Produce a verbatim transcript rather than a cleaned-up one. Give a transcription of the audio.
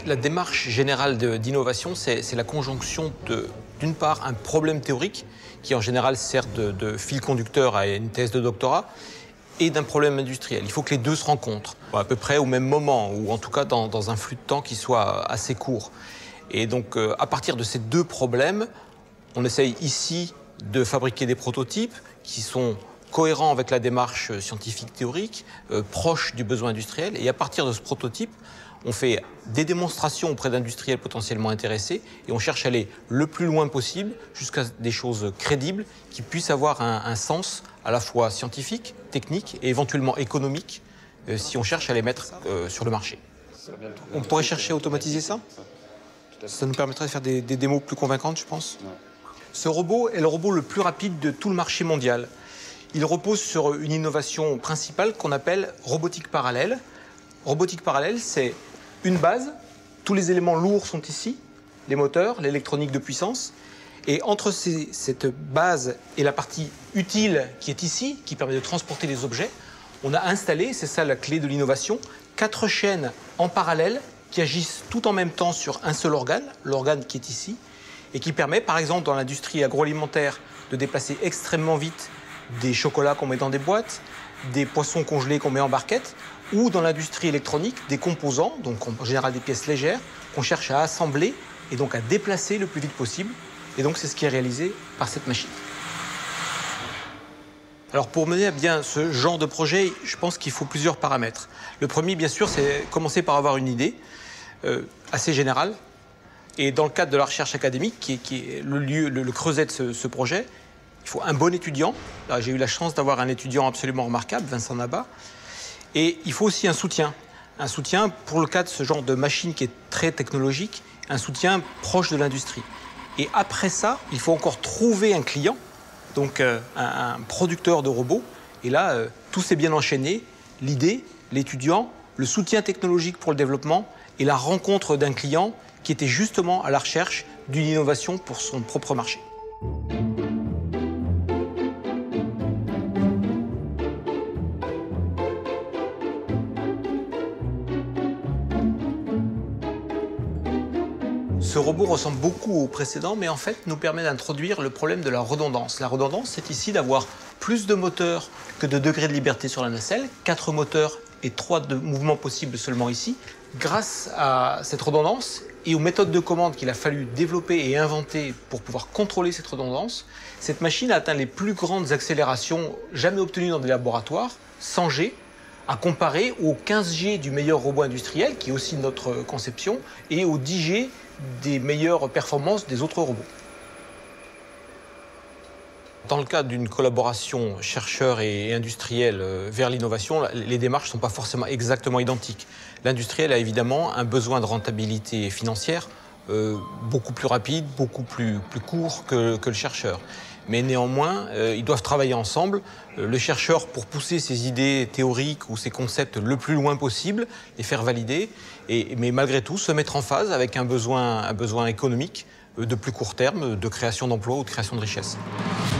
La démarche générale d'innovation, c'est la conjonction d'une part un problème théorique qui en général sert de, de fil conducteur à une thèse de doctorat et d'un problème industriel. Il faut que les deux se rencontrent à peu près au même moment ou en tout cas dans, dans un flux de temps qui soit assez court. Et donc euh, à partir de ces deux problèmes, on essaye ici de fabriquer des prototypes qui sont cohérents avec la démarche scientifique théorique, euh, proche du besoin industriel. Et à partir de ce prototype, on fait des démonstrations auprès d'industriels potentiellement intéressés et on cherche à aller le plus loin possible jusqu'à des choses crédibles qui puissent avoir un, un sens à la fois scientifique, technique et éventuellement économique euh, si on cherche à les mettre euh, sur le marché. On pourrait chercher à automatiser ça? Ça nous permettrait de faire des, des démos plus convaincantes, je pense. Ce robot est le robot le plus rapide de tout le marché mondial. Il repose sur une innovation principale qu'on appelle robotique parallèle. Robotique parallèle, c'est une base, tous les éléments lourds sont ici, les moteurs, l'électronique de puissance, et entre ces, cette base et la partie utile qui est ici, qui permet de transporter les objets, on a installé, c'est ça la clé de l'innovation, quatre chaînes en parallèle qui agissent tout en même temps sur un seul organe, l'organe qui est ici, et qui permet, par exemple, dans l'industrie agroalimentaire, de déplacer extrêmement vite des chocolats qu'on met dans des boîtes, des poissons congelés qu'on met en barquette, ou dans l'industrie électronique, des composants, donc en général des pièces légères, qu'on cherche à assembler et donc à déplacer le plus vite possible. Et donc c'est ce qui est réalisé par cette machine. Alors pour mener à bien ce genre de projet, je pense qu'il faut plusieurs paramètres. Le premier, bien sûr, c'est commencer par avoir une idée euh, assez générale. Et dans le cadre de la recherche académique, qui est, qui est le lieu, le, le creuset de ce, ce projet, il faut un bon étudiant. J'ai eu la chance d'avoir un étudiant absolument remarquable, Vincent Nabat. Et il faut aussi un soutien. Un soutien pour le cas de ce genre de machine qui est très technologique, un soutien proche de l'industrie. Et après ça, il faut encore trouver un client, donc euh, un, un producteur de robots. Et là, euh, tout s'est bien enchaîné. L'idée, l'étudiant, le soutien technologique pour le développement et la rencontre d'un client qui était justement à la recherche d'une innovation pour son propre marché. Ce robot ressemble beaucoup au précédent, mais en fait nous permet d'introduire le problème de la redondance. La redondance, c'est ici d'avoir plus de moteurs que de degrés de liberté sur la nacelle, quatre moteurs et trois de mouvements possibles seulement ici. Grâce à cette redondance et aux méthodes de commande qu'il a fallu développer et inventer pour pouvoir contrôler cette redondance, cette machine a atteint les plus grandes accélérations jamais obtenues dans des laboratoires, cent G, à comparer au quinze G du meilleur robot industriel, qui est aussi notre conception, et au dix G des meilleures performances des autres robots. Dans le cadre d'une collaboration chercheur et industriel vers l'innovation, les démarches ne sont pas forcément exactement identiques. L'industriel a évidemment un besoin de rentabilité financière euh, beaucoup plus rapide, beaucoup plus, plus court que, que le chercheur. Mais néanmoins, euh, ils doivent travailler ensemble. Euh, le chercheur, pour pousser ses idées théoriques ou ses concepts le plus loin possible, les faire valider, et, mais malgré tout se mettre en phase avec un besoin, un besoin économique de plus court terme, de création d'emplois ou de création de richesses.